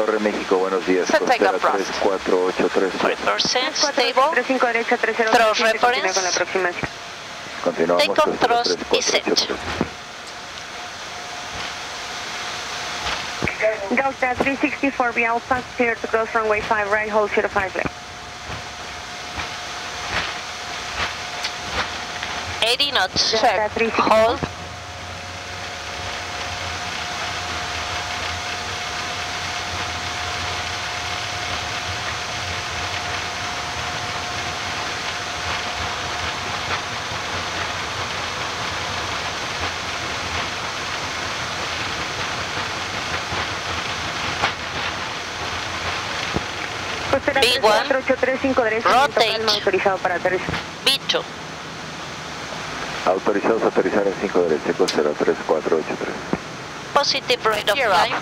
Torre México, buenos días. Set takeoff, 3483. 3% stable. 35 derecha, 30. Thrust reference. Con la aproximación. Continuamos. Takeoff, thrust y set. Delta 364 B Alpha, clear to cross runway 5 right, hold 05 left. 80 knots. Delta 364. Hold. B1. 4835 derecha. Rotate. Autorizado para aterrizar. B2. Autorizados a aterrizar en 5 derecha, costera 3483. Positive rate of climb.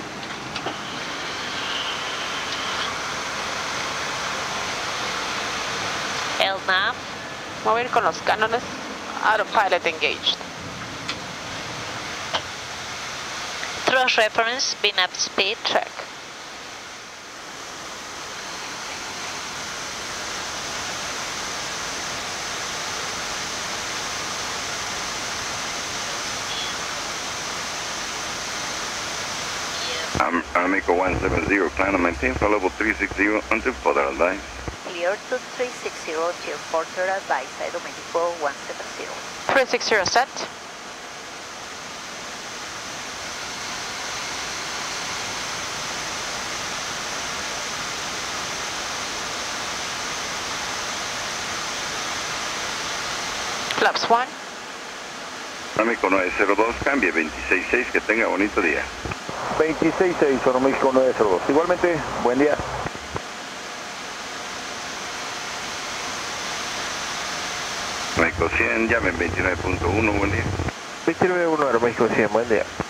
LNAV. Mover con los cánones. Autopilot engaged. Thrust reference. VNAV speed. Check. Amico 170, plan to maintain for level 360 until further advice. Clear to 360 till further advice. Aeroméxico 170. 360 set. Flaps 1. Amico 902, cambie 266, que tenga bonito día. 266, Oro México 902. Igualmente, buen día. Amico 100, llamen 29.1, buen día. 29.1, Oro México 100, buen día.